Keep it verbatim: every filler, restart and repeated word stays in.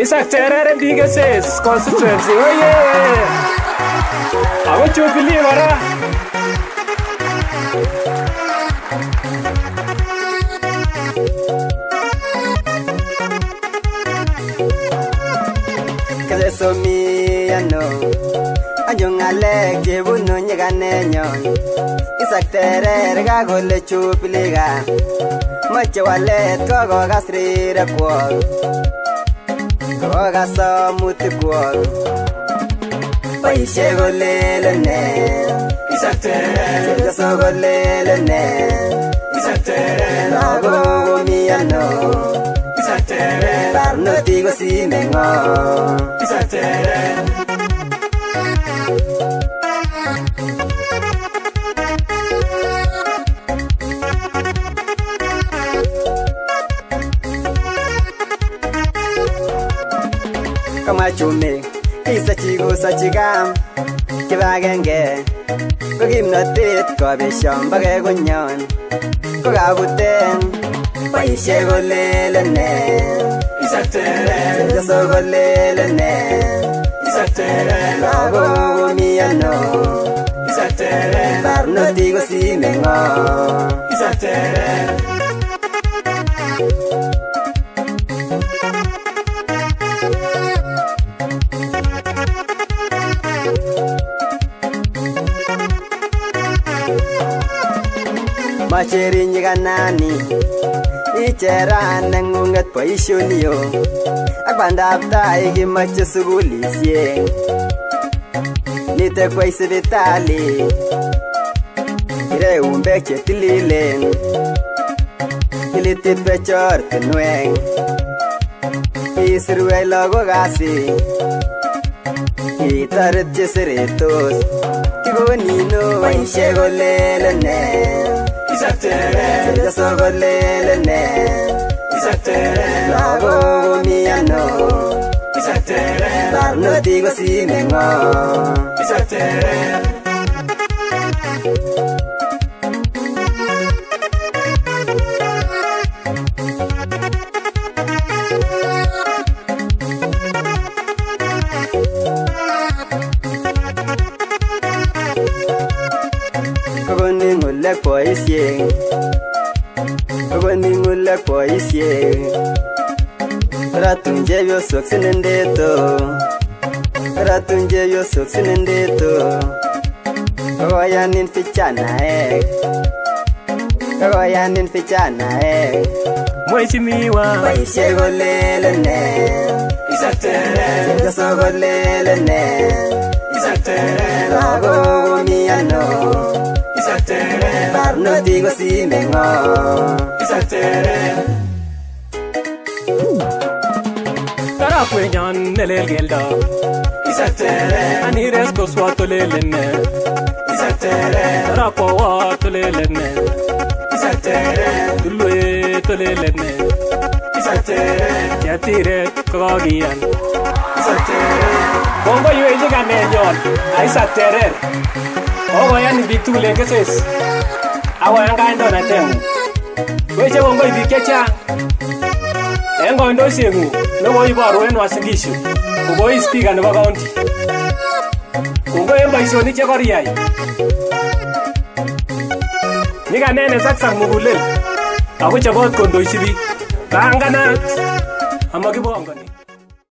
Isaac Terere Ndigeses constituency. Oh yeah. Ako Jubilee kora. Kaze somi ano Anjong alek jebunu nyegane nyon Isaac Terere kagole Jubilee ka Mache walet kogo kasrire kwol Kogo kasomuti kwol Paishe golelene Isaac Terere Jaso golelene Isaac Terere Nago miyano Isaac Terere Barno tigo simengo Isaac Terere Kama chume Isa chigo sa chigam Kibagenge Kogimnatit Kobishon Bagay kunyon Kogabuten Paishe golelene Isaac Terere Jaso golelene Isaac Terere Nago miyano Isaac Terere Barno tigo simengo Isaac Terere Macheri nyiganani Ichera nangungat paishoniyo Akbandab tai kimache sugulisye Nite kwa isibitali Ire umbek chetililen Ilitit pechor tenweng Isirwe logo gasi Itarit chesiritos Kigonino Paishe golelene Isaac Terere Jaso golelene Isaac Terere Nago miyano Isaac Terere Barno tigo simengo Isaac Terere Kogoni ngulek boisye Kogoni ngulek boisye Ratun jebyo sinendeto Ratun jebyo sinendeto Kogoyanin fichana ek Kogoyanin fichana ek Mheshimiwa Paishe golelene Isaac Terere Jaso golelene Isaac Terere Nago miyano Isaac Terere Barno tigo simengo Isaac Terere Tara kwenyan nelel gelda Isaac Terere Anires koswa tolelene Isaac Terere Tara kwa tolelene Isaac Terere Dulwe tolelene Isaac Terere Yatire kogian Isaac Terere Bongo yue jigane nyon Isaac Terere Ogo yani bitu legeses Awa yanga ndo na temu Weche bongo ibikecha Engo ndo sengu Nebo ibaru enu asigishu Kubo ispiga nebo county Kungo emba isoni che koriyai Nika nene saksang mugulel Ako chabot kondo isibi Kaanganat Ama kibo angani